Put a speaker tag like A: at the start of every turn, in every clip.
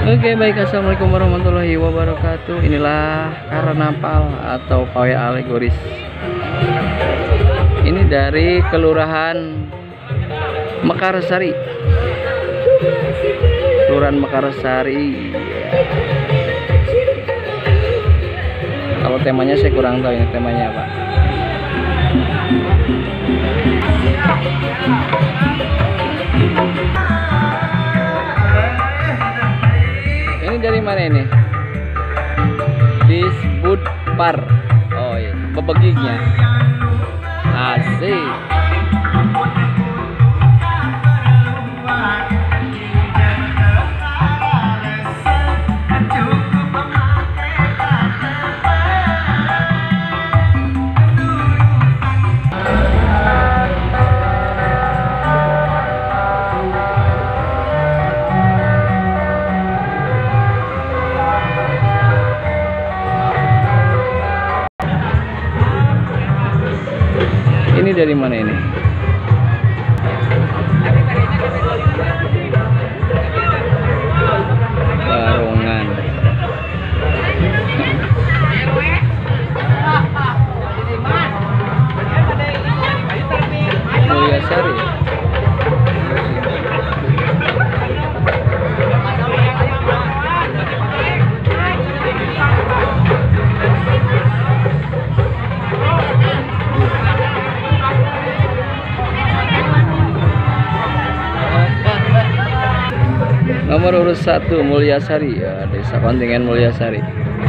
A: Oke, baik, assalamualaikum warahmatullahi wabarakatuh. Inilah karnaval atau pawai alegoris. Ini dari Kelurahan Mekarsari. Kelurahan Mekarsari. Kalau temanya saya kurang tahu ini temanya apa. Ini dari mana ini? Disebut par. Oh iya, bebegiknya. Asik. Ini dari mana ini? Barongan. Mulyasari. Nomor urut 1 Mulyasari, ya, Desa Kontingen Mulyasari.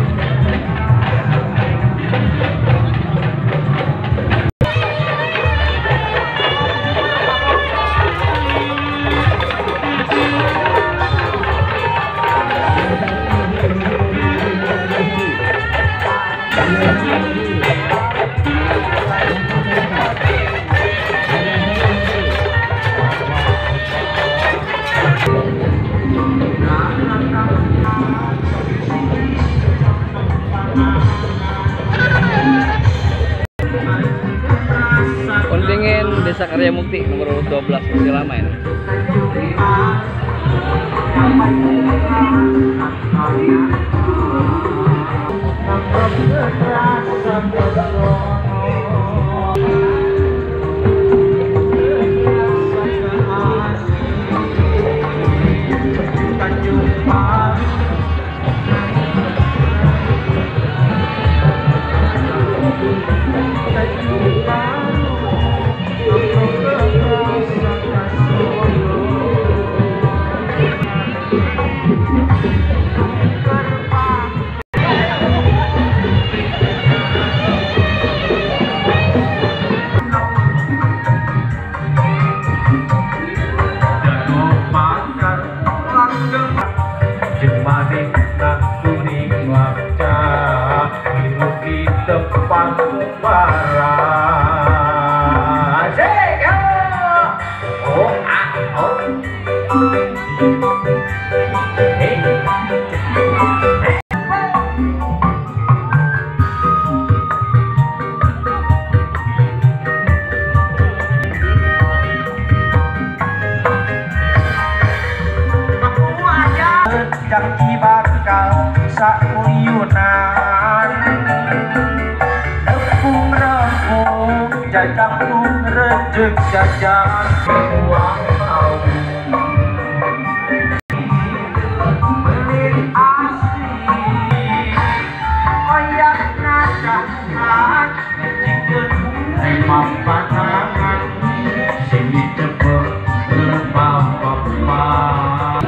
A: Kontingen Desa Karya Mukti nomor urut 12, masih lama ini.
B: Jaki bakal sakuyunan Repung-repung jajang rejek jajang uang mau Belit asli Oyak najangan Ngejikun emang panangan Sini cepet berpapa-papa.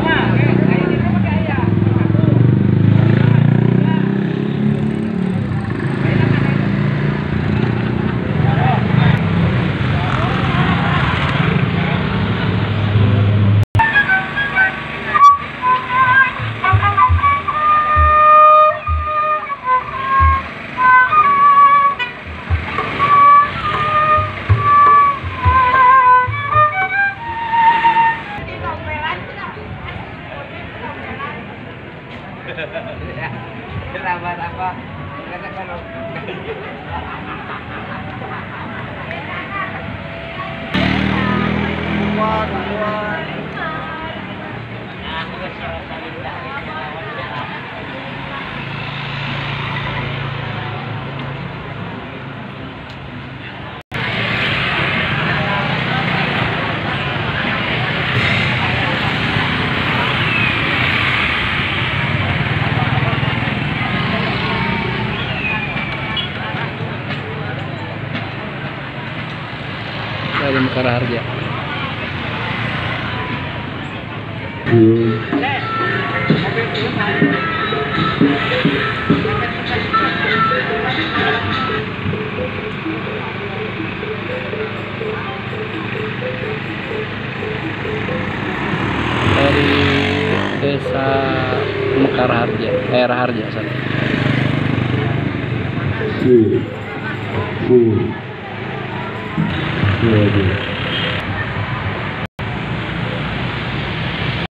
C: Kerabat apa? Katakan dua.
A: Mekar Harja. Dari desa Mekar Harja, Raharja, sorry.
D: Iya.